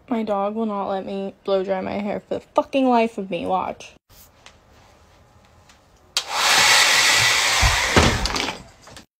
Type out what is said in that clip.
My dog will not let me blow dry my hair for the fucking life of me. Watch.